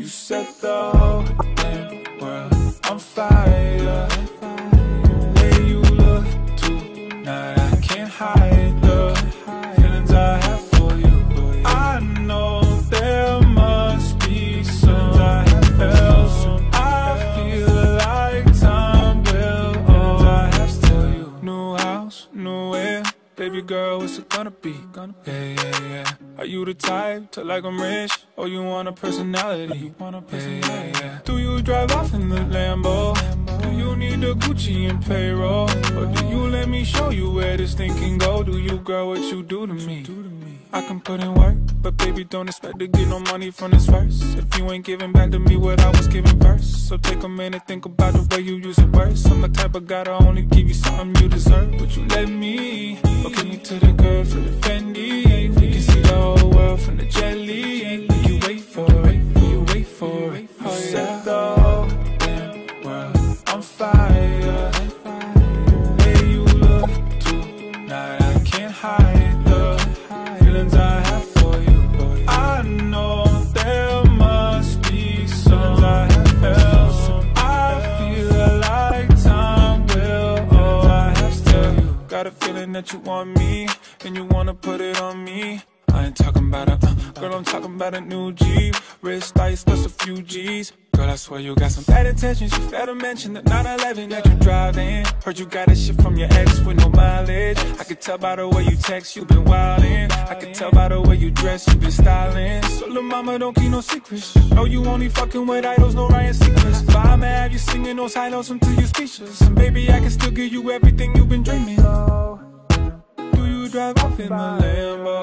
You set the whole damn world on fire. The way you look tonight, I can't hide the feelings I have for you. I know there must be some else. I feel like time will always tell you. New house, new air. Baby girl, what's it gonna be? Yeah. Are you the type to like I'm rich? Or you want a personality? Yeah. Do you drive off in the Lambo? Do you need the Gucci and payroll? Or do you let me show you where this thing can go? Do you, girl, what you do to me? I can put in work, but baby, don't expect to get no money from this verse if you ain't giving back to me what I was giving first. So take a minute, think about the way you use it worse. I'm the type of guy to only give you something you deserve. Would you let me? Or get me to the girl for the Fendi? We can see the whole world from the jelly. Will you wait for it? Will you wait for it? You set the whole damn world on fire. The way you look tonight, I can't hide the feelings I have for you. I know there must be some else. I feel like time will always tell you. Got a feeling that you want me, and you wanna put it on me. I ain't talking about a girl, I'm talking about a new Jeep. Wrist ice plus a few G's. Girl, I swear you got some bad intentions. You failed to mention the 911 that you driving. Heard you got that shit from your ex with no mileage. I could tell by the way you text, you been wildin'. I could tell by the way you dress, you been styling. So lil' mama, don't keep no secrets. Know you only fucking with idols, no Ryan secrets. But I'ma have you singing those high notes until you speechless. And baby, I can still give you everything you've been dreaming. Do you drive off in the Lambo?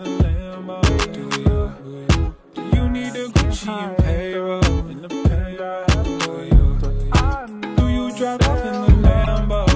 Do you need the Gucci and payroll? In the payroll? Do you drive off in the Lambo?